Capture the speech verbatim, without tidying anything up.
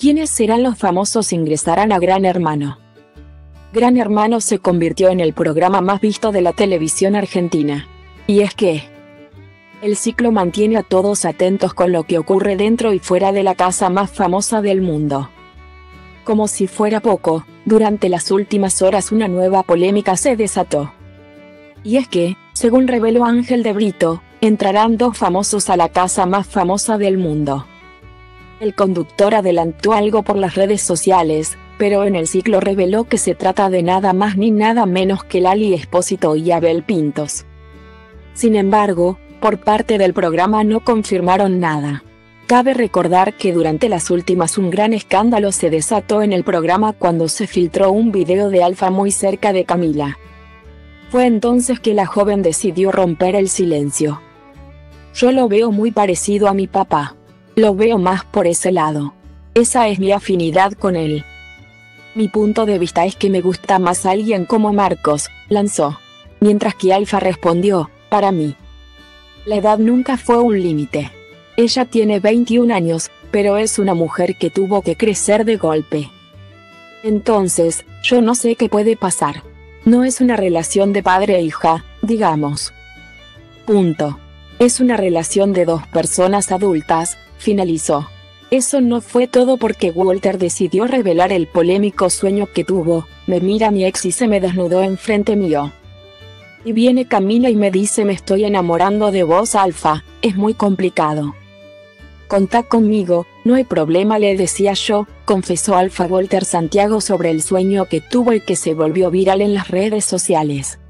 ¿Quiénes serán los famosos ingresarán a Gran Hermano? Gran Hermano se convirtió en el programa más visto de la televisión argentina. Y es que el ciclo mantiene a todos atentos con lo que ocurre dentro y fuera de la casa más famosa del mundo. Como si fuera poco, durante las últimas horas una nueva polémica se desató. Y es que, según reveló Ángel de Brito, entrarán dos famosos a la casa más famosa del mundo. El conductor adelantó algo por las redes sociales, pero en el ciclo reveló que se trata de nada más ni nada menos que Lali Espósito y Abel Pintos. Sin embargo, por parte del programa no confirmaron nada. Cabe recordar que durante las últimas un gran escándalo se desató en el programa cuando se filtró un video de Alfa muy cerca de Camila. Fue entonces que la joven decidió romper el silencio. Yo lo veo muy parecido a mi papá. Lo veo más por ese lado. Esa es mi afinidad con él. Mi punto de vista es que me gusta más alguien como Marcos, lanzó. Mientras que Alfa respondió, para mí. La edad nunca fue un límite. Ella tiene veintiún años, pero es una mujer que tuvo que crecer de golpe. Entonces, yo no sé qué puede pasar. No es una relación de padre e hija, digamos. Punto. Es una relación de dos personas adultas, finalizó. Eso no fue todo porque Walter decidió revelar el polémico sueño que tuvo, me mira mi ex y se me desnudó enfrente mío. Y viene Camila y me dice me estoy enamorando de vos Alfa, es muy complicado. Contá conmigo, no hay problema le decía yo, confesó Alfa Walter Santiago sobre el sueño que tuvo y que se volvió viral en las redes sociales.